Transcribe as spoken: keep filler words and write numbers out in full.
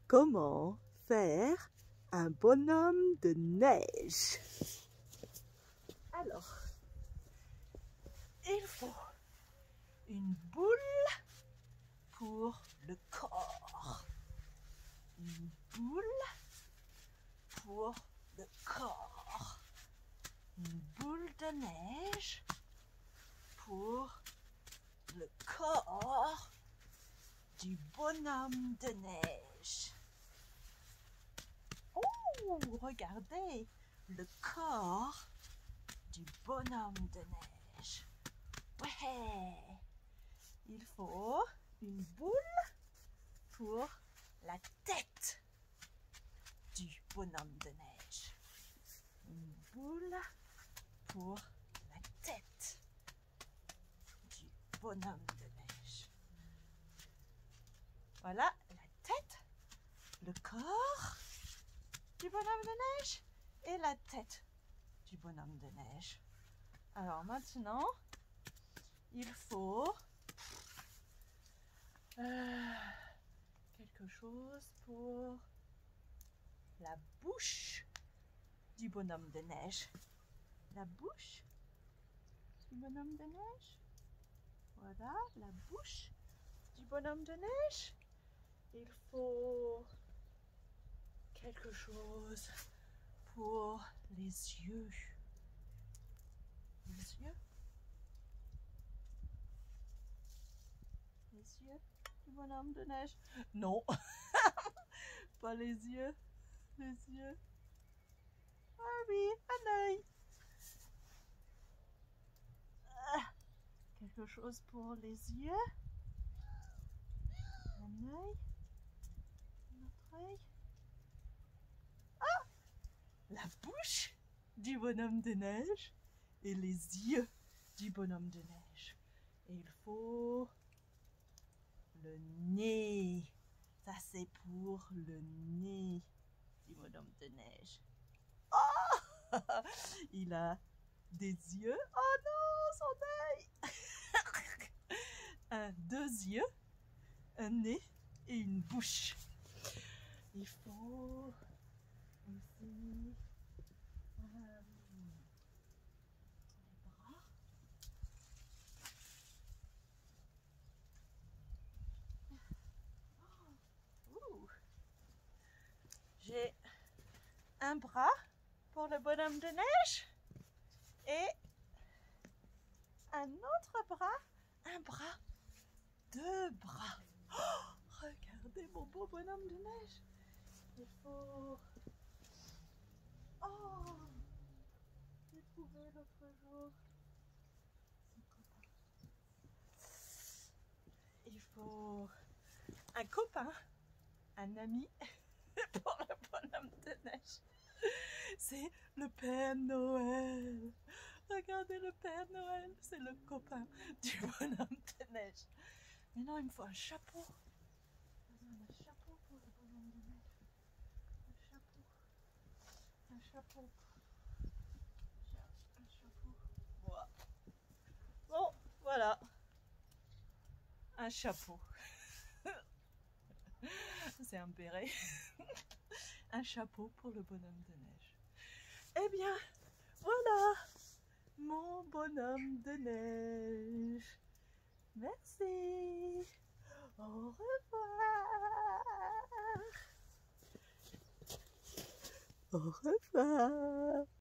Comment faire un bonhomme de neige? Alors, il faut une boule pour le corps, une boule pour le corps, une boule de neige pour le corps du bonhomme de neige. Oh, regardez le corps du bonhomme de neige. Ouais, il faut une boule pour la tête du bonhomme de neige. Une boule pour la tête du bonhomme de neige. Voilà la tête, le corps du bonhomme de neige et la tête du bonhomme de neige. Alors maintenant, il faut euh, quelque chose pour la bouche du bonhomme de neige. La bouche du bonhomme de neige. Voilà, la bouche du bonhomme de neige. Il faut quelque chose pour les yeux. Les yeux. Les yeux du bonhomme de neige. Non, pas les yeux. Les yeux. Ah oui, un œil. Ah, quelque chose pour les yeux. Un œil. Un autre œil. Ah, la bouche du bonhomme de neige et les yeux du bonhomme de neige. Et il faut le nez. Ça, c'est pour le nez du bonhomme de neige. Oh, il a des yeux. Oh non, son œil. Un, deux yeux, un nez et une bouche. Il faut aussi euh, les bras. Oh. J'ai un bras pour le bonhomme de neige et un autre bras, un bras, deux bras. Oh, regardez mon beau bonhomme de neige. Il faut... Oh, j'ai trouvé l'autre jour son copain. Il faut un copain, un ami pour le bonhomme de neige. C'est le Père Noël. Regardez le Père Noël, c'est le copain du bonhomme de neige. Maintenant, il me faut un chapeau. Un chapeau pour le bonhomme de neige. Un chapeau. Un chapeau. Un chapeau. Voilà. Bon, voilà. Un chapeau. C'est un béret. Un chapeau pour le bonhomme de neige. Eh bien, voilà mon bonhomme de neige. Merci. Au revoir. Au revoir.